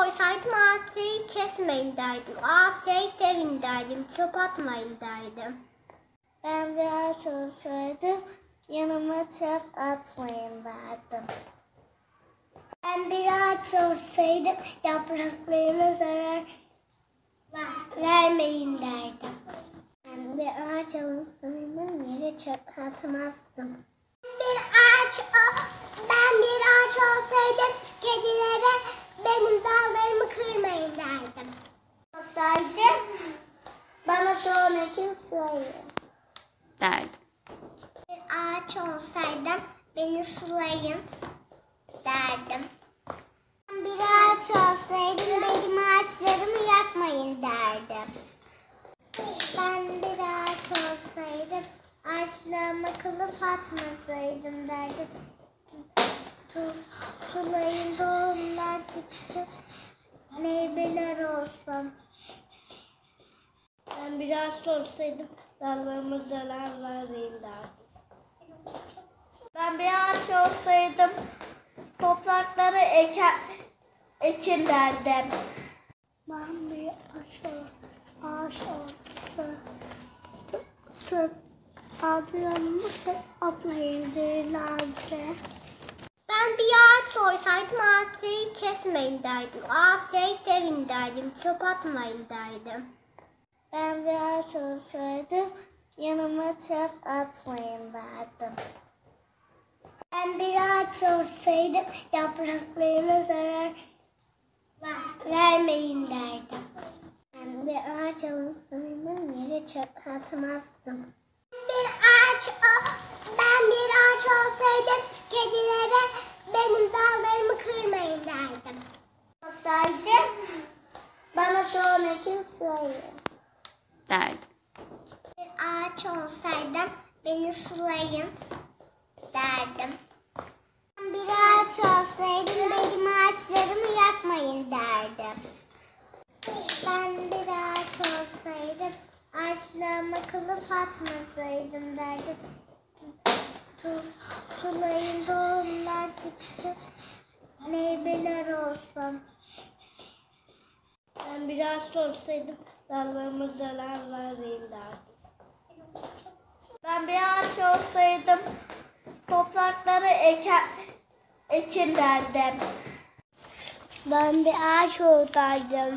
olsaydım ağaçları kesmeyin derdim. Ağaçları sevin derdim. Çöp atmayın derdim. Ben bir ağaç olsaydım yanıma çöp atmayın derdim. Ben bir ağaç olsaydım yapraklarına zarar vermeyin derdim. Ben bir ağaç olsaydım yere çöp atmazdım. Ben bir ağaç olsaydım kedilere benim dallarımı kırmayın derdim. Olsaydım bana sonraki sulayın derdim. Bir ağaç olsaydım beni sulayın derdim. Ben bir ağaç olsaydım benim ağaçlarımı yakmayın derdim. Ben bir ağaç olsaydım ağaçlarıma kılıf atmasaydım derdim. Sulayın doğumlar çıksın, meyveler olsun. Ben bir ağaç olsaydım dallarıma zarar vermeyin derdim. Ben bir ağaç olsaydım toprakları ekin derdim. Ben bir ağaç olsa adlarımı atmayın derlerdi. Ben bir ağaç olsaydım ağaçları kesmeyin derdim. Ağaçları sevin derdim. Çöp atmayın derdim. Ben bir ağaç olsaydım yanıma çöp atmayın derdim. Ben bir ağaç olsaydım yapraklarına zarar vermeyin derdim. Ben bir ağaç olsaydım yere çöp atmazdım. Ben bir ağaç olsaydım kedilere benim dallarımı kırmayın derdim. Olsaydım bana sonraki sulayın derdim. Bir ağaç olsaydım beni sulayın derdim. Ben bir ağaç olsaydım benim ağaçlarımı yakmayın derdim. Ben bir ağaç olsaydım ağaçlarıma kılıf atmasaydım derdim. Sulayın doğumlar çıksın, meyveler olsun. Ben bir ağaç olsaydım dallarıma zarar vermeyin derdim. Ben bir ağaç olsaydım toprakları ekin derdim. Ben bir ağaç olsaydım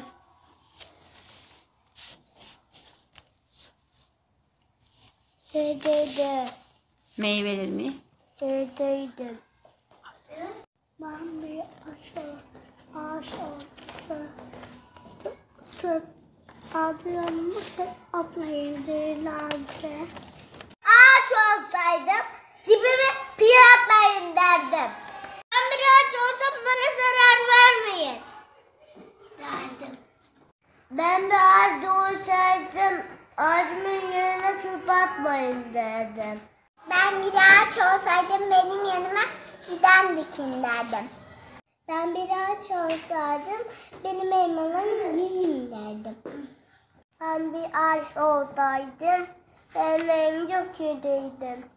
şeydeydim. Meyvelerimi Şeydeydim. Ben bir ağaç olsa adlarımı atmayın derlerdi. Ağaç olsaydım dibime piy atmayın derdim. Ben bir ağaç olsam bana zarar vermeyin derdim. Ben bir ağaç olsaydım ağacımın yerine çöp atmayın derdim. Ben bir ağaç olsaydım benim yanıma fidan dikin derdim. Ben bir ağaç olsaydım benim elmalarımı yiyin derdim. Ben bir ağaç olsaydım ellerimi çok yediydim.